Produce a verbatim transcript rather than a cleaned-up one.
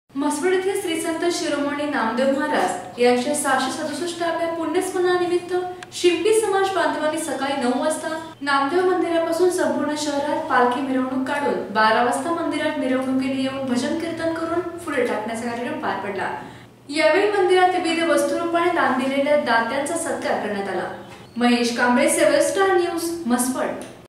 म्हसवड येथे श्री संत शिरोमणी नामदेव महाराज यांच्या सहाशे सदुसष्टाव्या पुण्यस्मरणानिमित्त शिंपी समाज बांधवांनी सकाळी नऊ वाजता नामदेव मंदिरापासून संपूर्ण शहरात पालखी मिरवणूक काढून बारा वाजता मंदिरात मिरवणुकीने येऊन भजन कीर्तन करून पुढे टाकण्याचा कार्यक्रम पार पडला। यावेळी मंदिरात विविध वस्तुरूपाने दान दिलेल्या दात्यांचा सत्कार करण्यात आला। Mahesh Kamble, seven star news, Mhaswad.